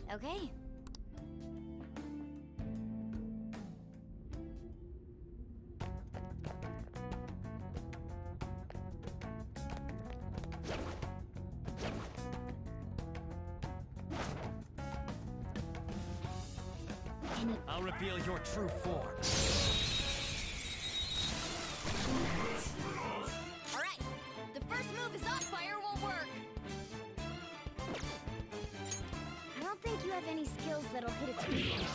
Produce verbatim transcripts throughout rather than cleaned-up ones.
Okay. I'll reveal your true form. Alright, the first move is off fire won't work. I don't think you have any skills that'll hit its weakness.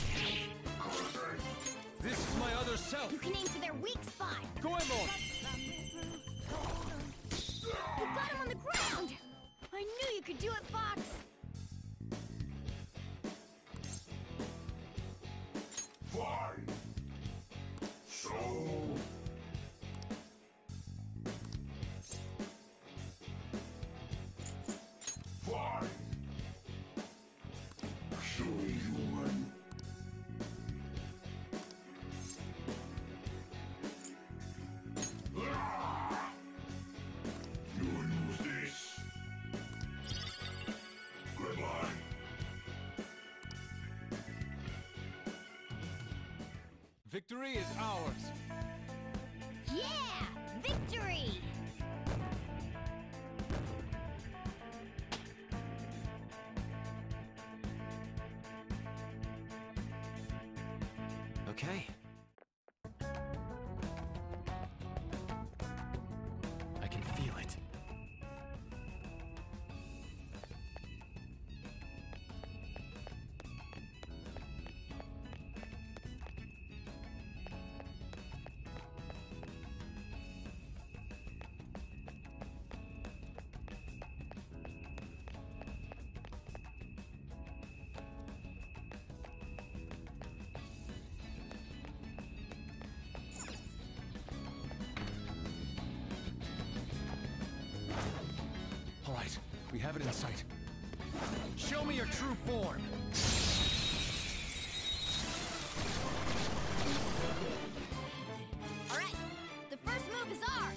This is my other self. You can aim for their weak spot. Goemon! You got him on the ground! I knew you could do it, Fox! Fine. So... Fine. So human. Ah! You'll use this. Goodbye. Victory is ours. Yeah! Victory! Okay. I can feel it. All right, we have it in sight. Show me your true form. All right, the first move is ours.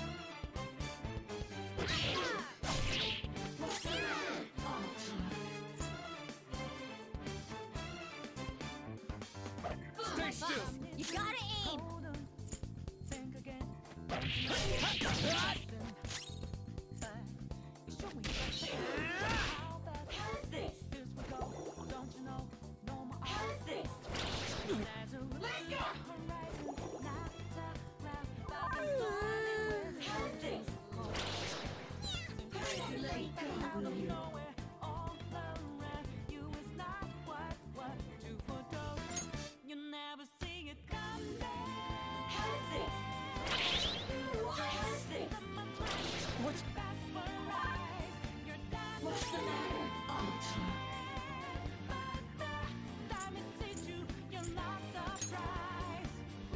Stay still. You gotta aim. You never see it coming. What? What's the matter? Ultra. You're not surprised.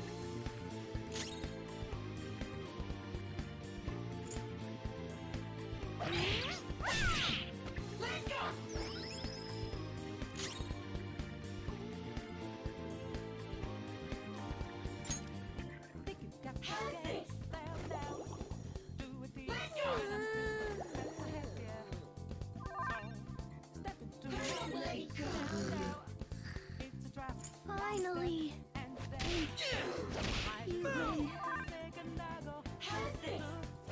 Let go! Have this! Do it the Let go! Let go! It's a trap. Finally! And then You win. have this!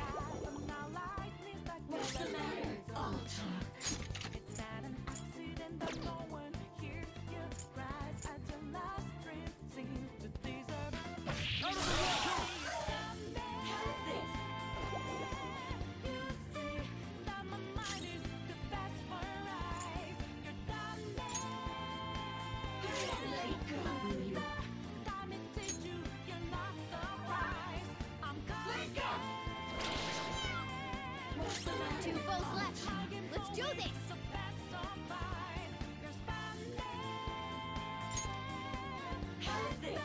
What's the matter? Ultra. It's not an accident that no one hears your cries at your last dream seems to deserve. Out of the water! Have this! You see that my mind is the best for eyes. You're done Let go! Time it teach you, you're not surprised. I'm coming. Let go! What's the matter? Two foes left. Let's do this! Have this!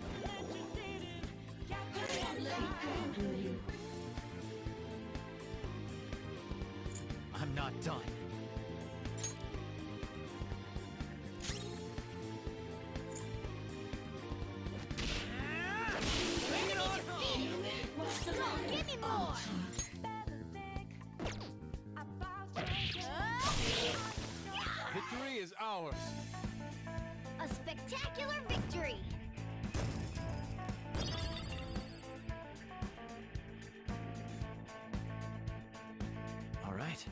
I'm not done. Bring it on home! Come on, give me more! Victory is ours. A spectacular victory! All right.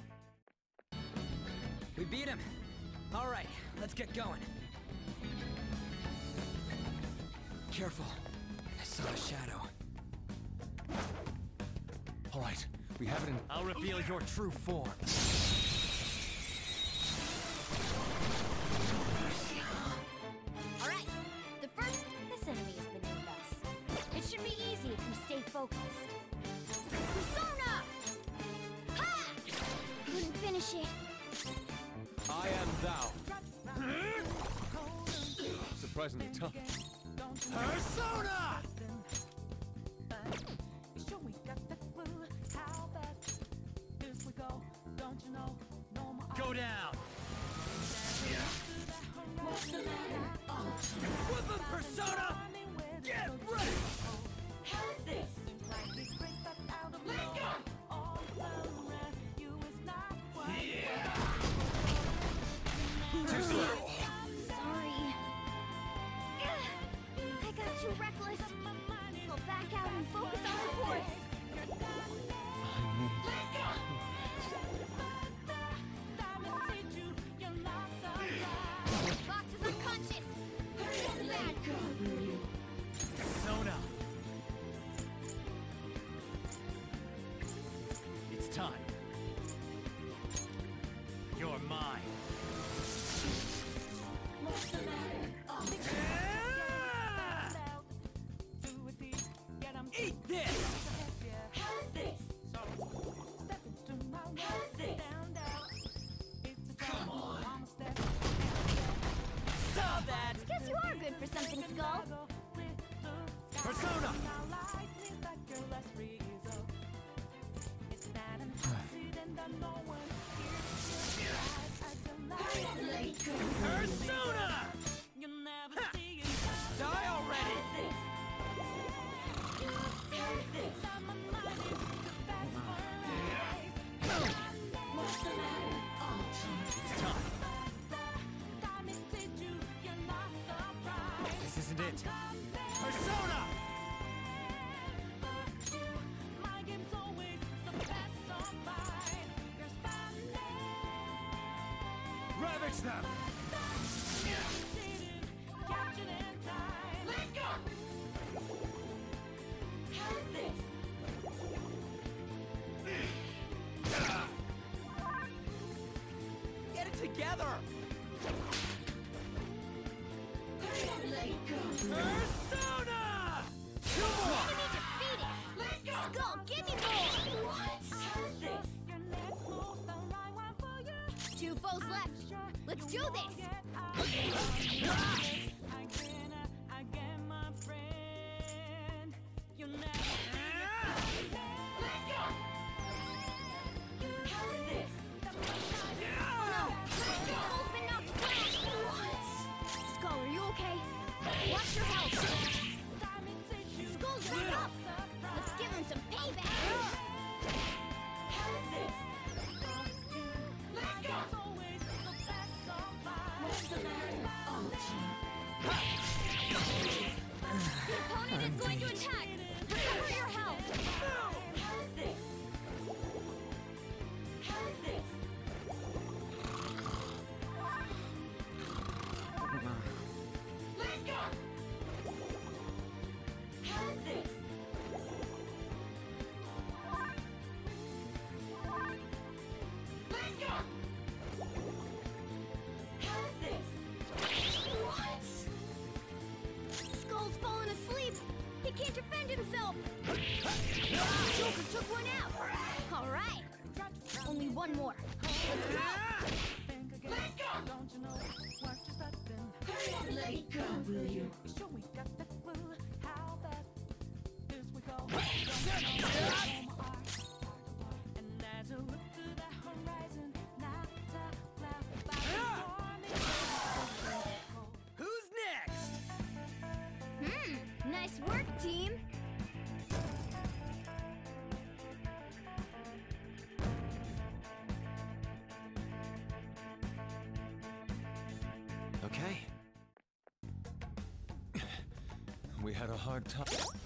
We beat him. All right, let's get going. Careful. I saw a shadow. All right, we have it in... I'll reveal your true form. Alright, the first... This enemy is beneath us. It should be easy if we stay focused. Persona! Ha! Couldn't finish it. I am thou. Surprisingly tough. Persona! Go down! Whip him, Persona! Get ready! How's this? Let go! Too slow! Sorry. I got too reckless. I'll back out and focus on support. Fox is unconscious. Bad. Persona! It's time. You're mine. Eat this! How's this? How's this? Come on! Saw that! Guess you are good for something, Skull. Persona! Persona! Ha! Die already! It's time. This isn't it. Persona! Ravage them! Let go! How's this? Get it together! Let go! Persona! Two more! Enemy defeated. Let go! Skull, give me more. What? How's this? Two foes left. Let's do this. Let go! How's this? No, Skull's been knocked down. Skull, are you okay? Watch your health. Skull's back up. Let's give him some payback. How's this? Let go! What's the matter? The opponent is going to attack. Recover your health. How's this? How's this? Let go! How's this? Let go! How's this? What? Skull's fallen asleep. He can't defend himself. Joker took one out. All right. Only one more. Let's go. Let go! Let go, will you? Who's next? Hmm. Nice work, team. we had a hard time.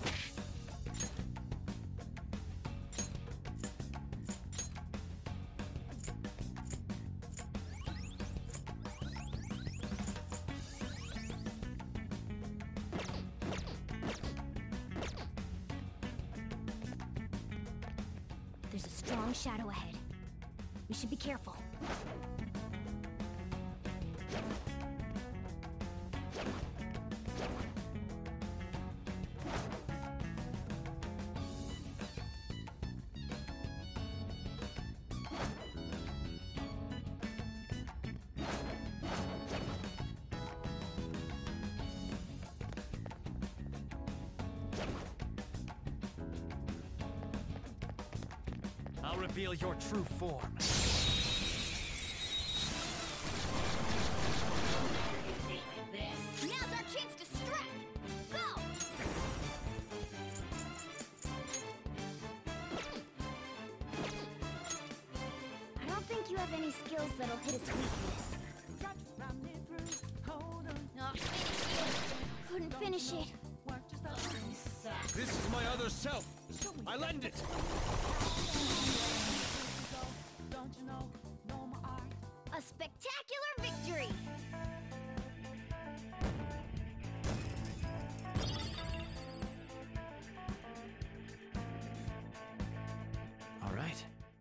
There's a strong shadow ahead. We should be careful. I'll reveal your true form. Now's our chance to strike! Go! I don't think you have any skills that'll hit its weakness. Got to run it through. Hold on. No, finish it. Couldn't finish it. Work just like This is my other self. I lend it. Don't you know? No more art. A spectacular victory! All right.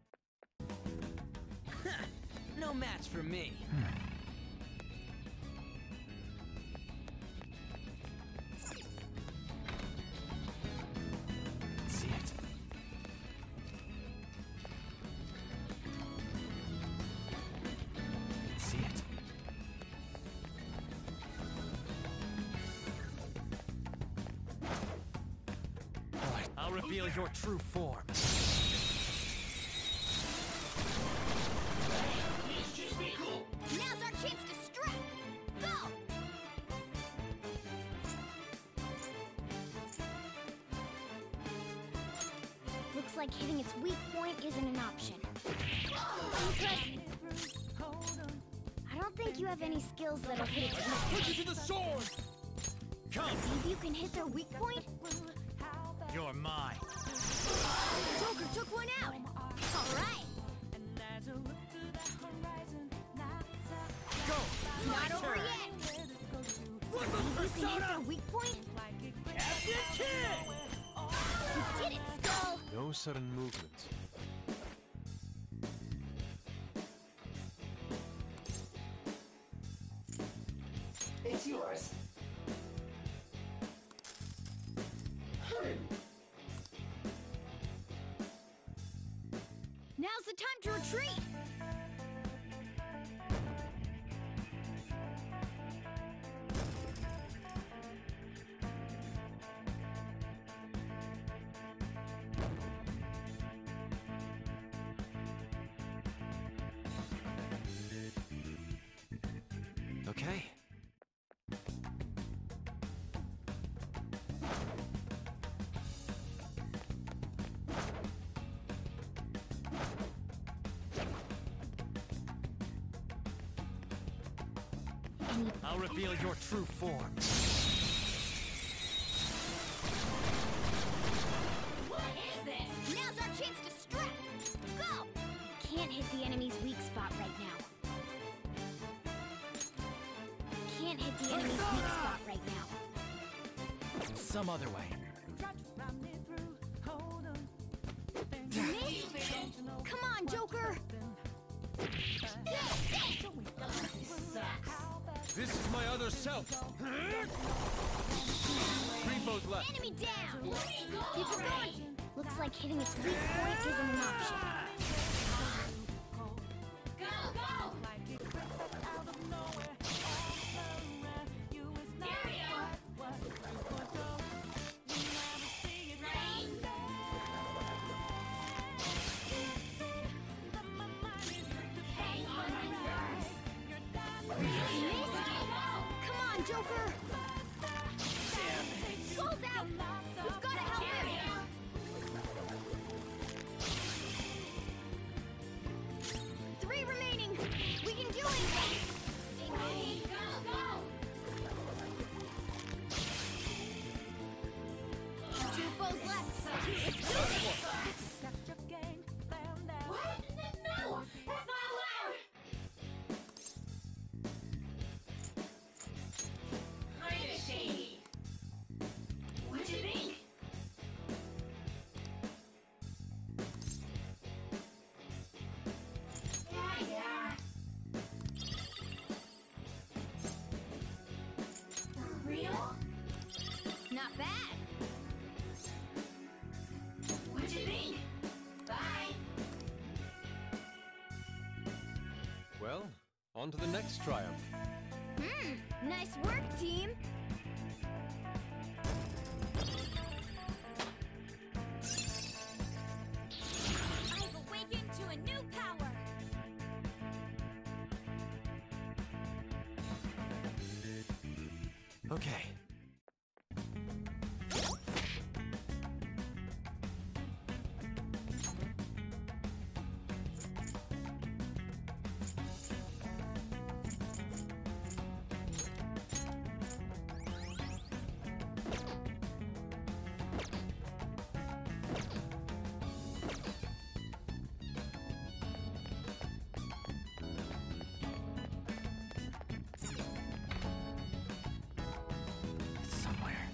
No match for me. See it. See it. All right, I'll reveal your true form. Now's our chance to strike! Go! Looks like hitting its weak point isn't an option. Impressive. Hold on. I don't think you have any skills that'll hit its weak point. Put you to the sword! Come! See if you can hit their weak point? How bad You're mine. Joker took one out! Alright! and as I look to the horizon, not that Go! It's not over yet! where this goes to. Look See if you can hit their persona! weak point? Like it Captain Kid! You did it, Skull! No sudden movement. It's yours. Now's the time to retreat! Okay. Any I'll reveal your true form. What is this? Now's our chance to strike! Go! Can't hit the enemy's weak spot right now. Can't hit the enemy's weak spot right now. Some other way. Try to run it through. Hold on. You missed? Come on, Joker! This is my other self. Three foes left. Enemy down! Keep it going! Looks like hitting its weak point isn't an option. Go, go! Like it crept out of nowhere. All around you is not quite what you foretold. You never see it right there. But my mind is hang on my nerves. You're done. You missed? Come on, Joker! Skull's out! We've got to help him! On to the next triumph. Hmm, nice work, team. I've awakened to a new power. Okay. It's somewhere.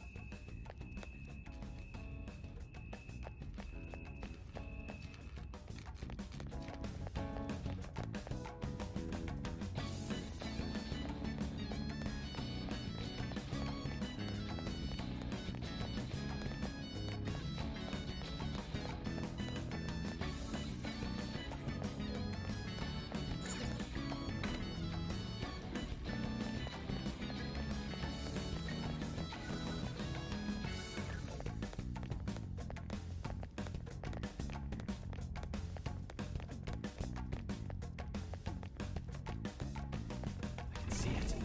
I can see it.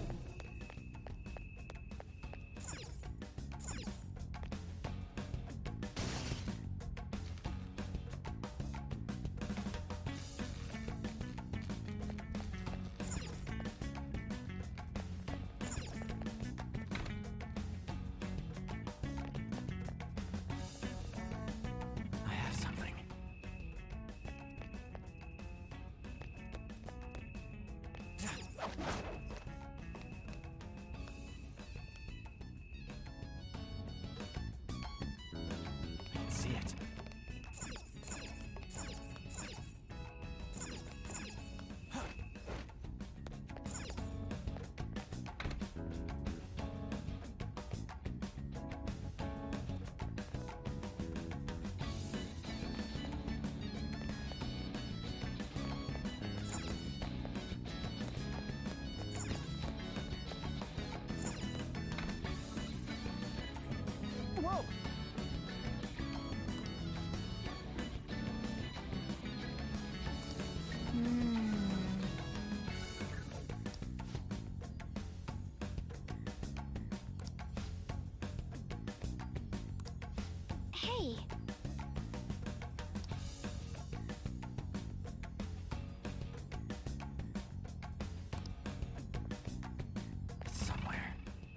I have something. I can see it. Whoa! Hey, It's somewhere.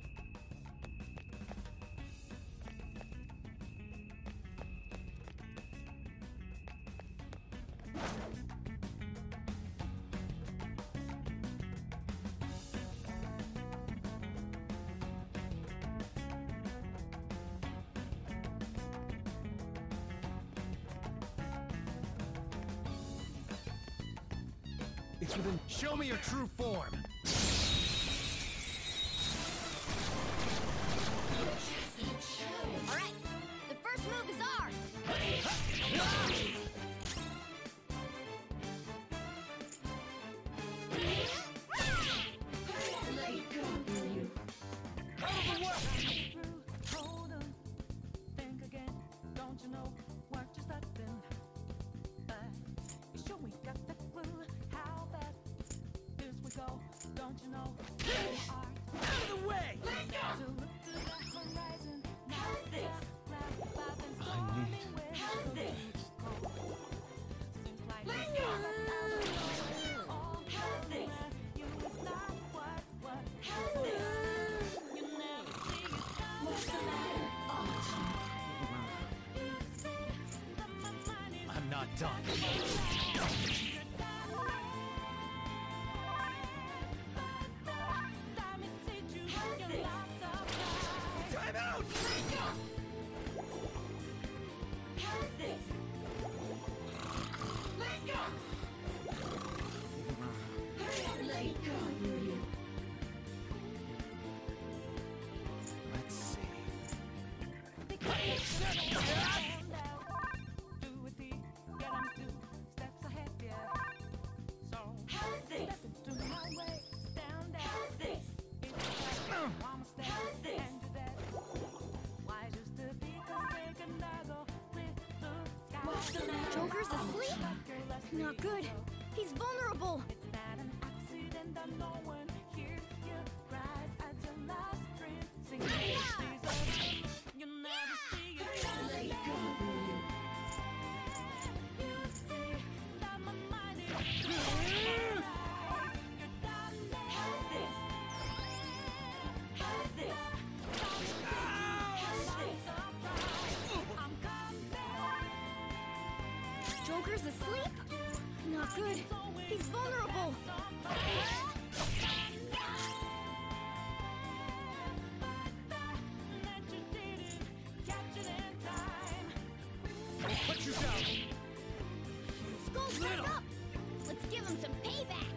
It's within. Show me your true form. all right. The first move is ours. Hold on, think again. Don't you know what you're starting? But you sure we got that clue? How bad this we go? Don't you know? We are Out of the way! to look to the horizon. How's this? I need. How's this? Seems like Let's it's go. all How's this? you is not what what How's this? you never see it What's the matter, Archie? You say that my mind is I'm not done. Time out! How's this? Let's go! Hurry up, let go, you. Let's see. Do it, get 'em two steps ahead, yeah. Joker's asleep? Not good. He's vulnerable. It's not an accident that no one hears your cries at your last dream. Singing Jesus, you never see it coming. You see that my mind is you're done. How's this? How's this? How's this? I'm coming. Joker's asleep? Not good. He's vulnerable. We'll put you down. Skull's right up. Let's give him some payback.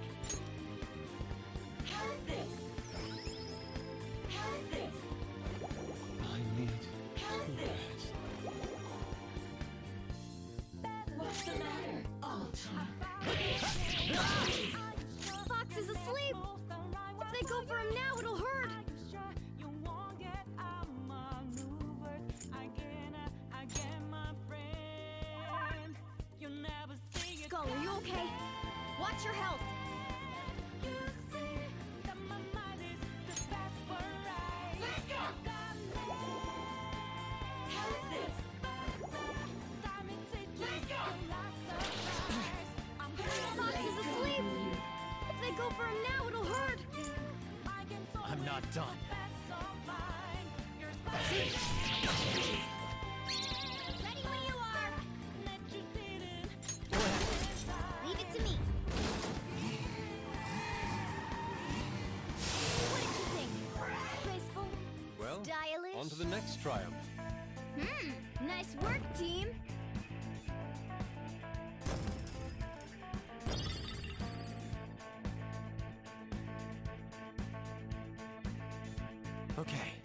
How's this? How's this? I need How's this? What's the matter, Ultron? Fox is asleep. If they go for him now, it'll hurt. Skull, are you okay? Watch your health. Let go! How's this? Let go! Fox is asleep. If they go for him now, it'll hurt. I'm not done. Ready when you are. Leave it to me. What did you think? Graceful? Well, Stylish? on to the next triumph. Hmm, nice work, team. Okay,